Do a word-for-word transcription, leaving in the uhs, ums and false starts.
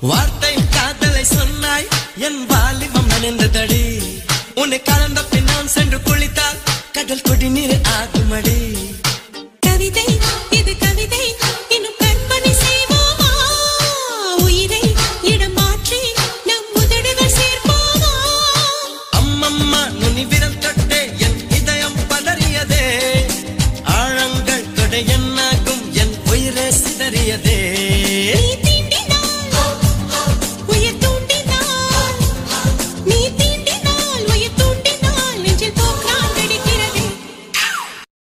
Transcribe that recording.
வார்த்தை காதலை சொன்னாய் என் வாலிபம் நனைந்ததடி உன்னை கலந்த பின் நான் சென்று குளித்தால் கடல் கொடி நீர் ஆகுமடி